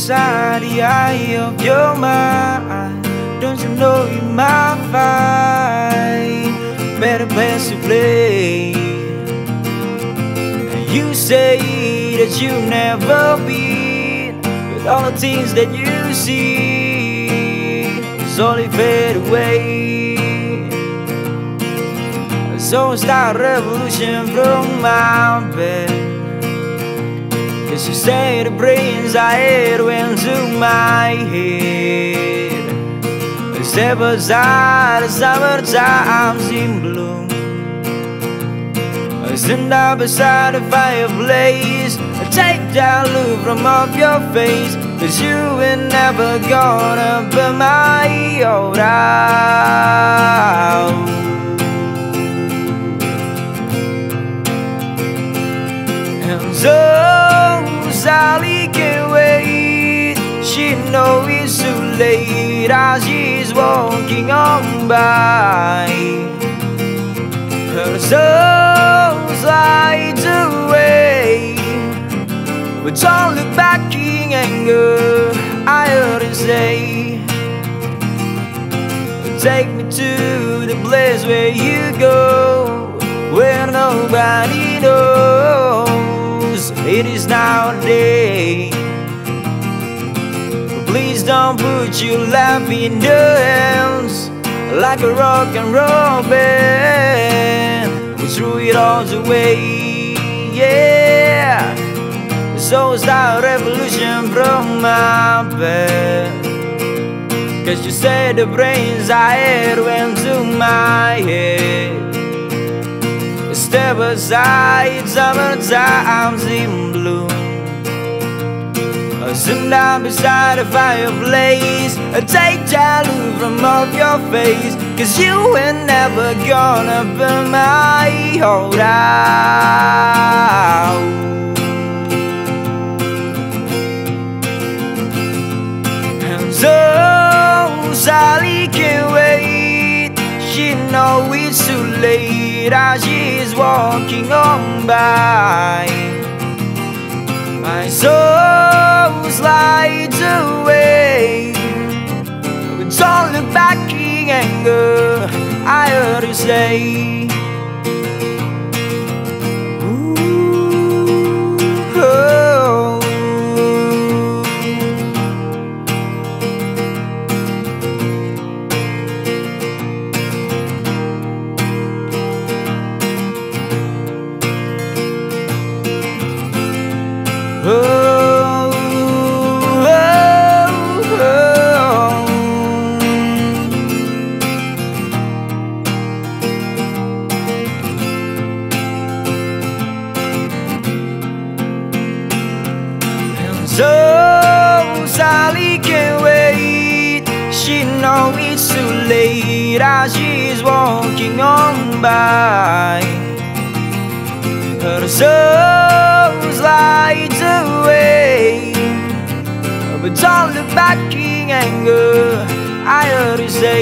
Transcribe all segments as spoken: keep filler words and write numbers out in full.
inside the eye of your mind. Don't you know you might find better place to play? And you say that you never been, with all the things that you see slowly fade away. So start a revolution from my bed, 'cause you say the brains I had went to my head. Step aside, the summertime's in bloom. Stand up beside the fireplace, take that look from off your face, 'cause you ain't never gonna burn my old out. And so Sally can't wait, she knows it's too late as she's walking on by. Her soul slides away, but don't look back in anger, I heard her say. Take me to the place where you go, where nobody knows it is nowadays. Please don't put your life in the hands like a rock and roll band. We threw it all away, yeah. So start a revolution from my bed, 'cause you said the brains I had went to my head. Step aside, summertime's in bloom. Sit down beside the fireplace, take that look from off your face, 'cause you ain't never gonna burn my heart out. And so Sally can't wait, she knows it's too late as she's walking on by. My soul slides away, but don't look back in anger, I heard her say. Ooh, oh. Oh, oh, oh. And so Sally can't wait, she knows it's too late as she's walking on by. Her soul slides away, but don't look back in anger, I heard her say.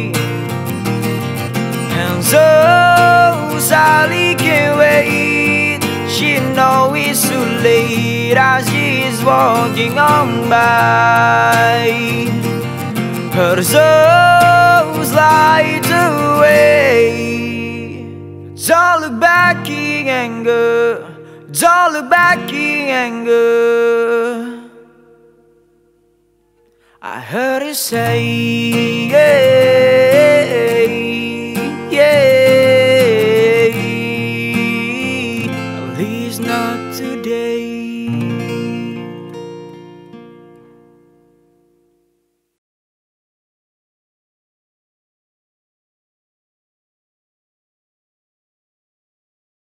And so Sally can't wait, she knows it's too late as she's walking on by. Her soul slides away, don't look back in anger, don't look back in anger, I heard her say, yeah.